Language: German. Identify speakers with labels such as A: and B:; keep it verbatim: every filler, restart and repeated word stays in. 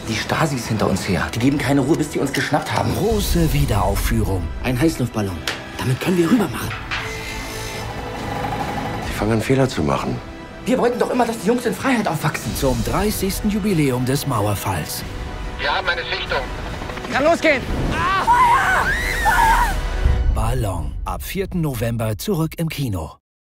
A: Die Stasi ist hinter uns her. Die geben keine Ruhe, bis die uns geschnappt haben.
B: Große Wiederaufführung.
C: Ein Heißluftballon. Damit können wir rüber machen.
D: Die fangen an, Fehler zu machen.
A: Wir wollten doch immer, dass die Jungs in Freiheit aufwachsen.
B: Zum dreißigsten Jubiläum des Mauerfalls.
E: Wir haben eine Sichtung.
C: Kann losgehen!
B: Ballon. Ab vierten November zurück im Kino.